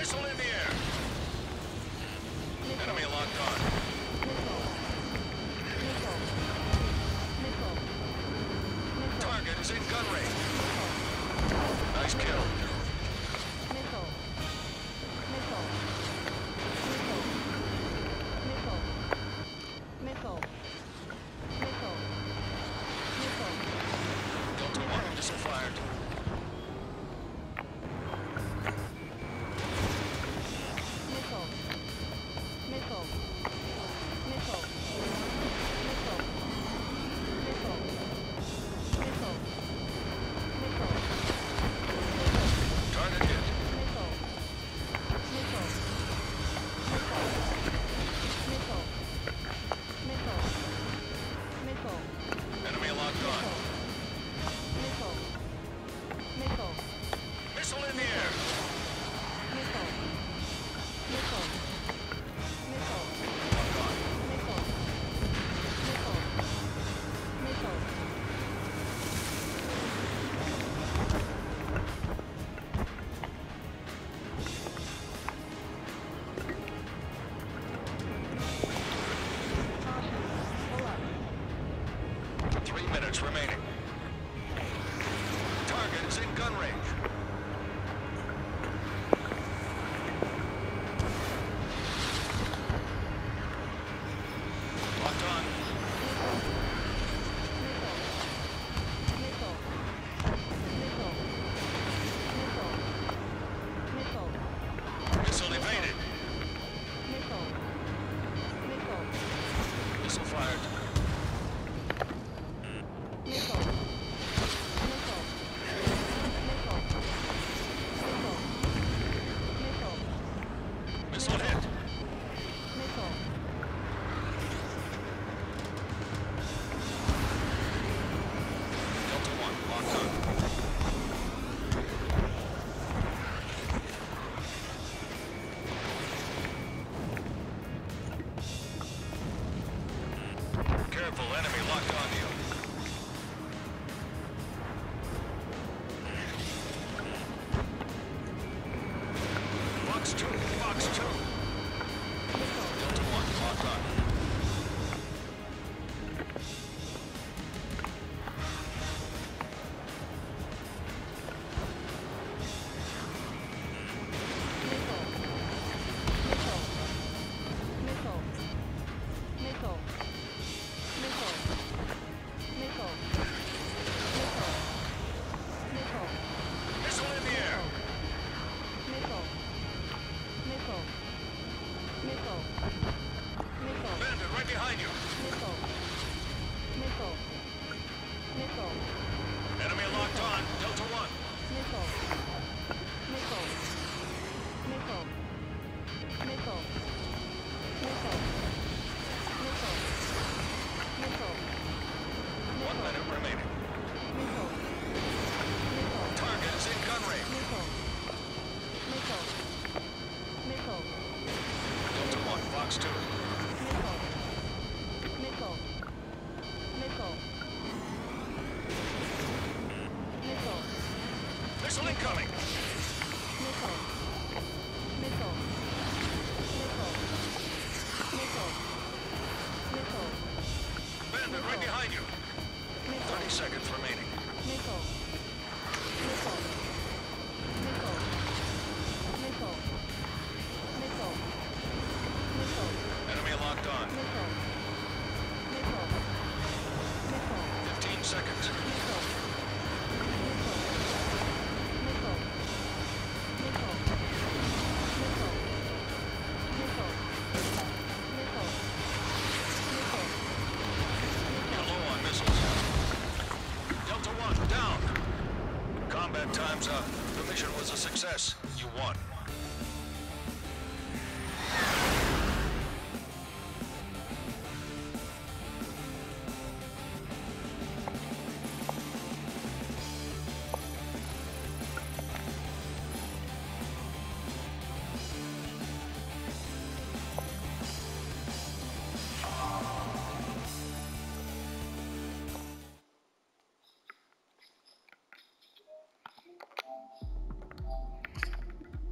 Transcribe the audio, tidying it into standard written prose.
Missile in the air. Missile. Enemy locked on. Missile. Missile. Missile. Missile. Target is in gun range. Missile. Nice kill. Missile. Missile. Missile. Missile. Missile. Missile. Missile. Delta 1, missile fired. Missile. Missile. Missile. Missile. Missile. Missile. Missile. Target hit. Missile. Missile. Missile. Missile. Missile. Missile. Enemy locked on. Missile. Missile. Missile in the air. Missile. Missile. Missile. Locked on. Missile. Missile. Missile. Caution. Pull up. 3 minutes remaining. Target is in gun range. Locked on. Missile. Missile. Missile. Missile. Missile evaded. Missile. Missile. Missile fired. Missile. Missile. Missile. Missile. Missile. Missile hit. Missile. Delta 1, locked on. Careful, enemy locked on you. Fox 2, Fox 2. Delta 1, locked on. Missile in the air. Bandit right behind you. Enemy locked on. Delta 1. One minute remaining. Target is in gun range. Delta 1, Fox 2. Missile incoming. Bandit right behind you. 30 seconds remaining. Enemy locked on. 15 seconds. You're low on missiles. Delta 1, down. Combat time's up. The mission was a success. You won.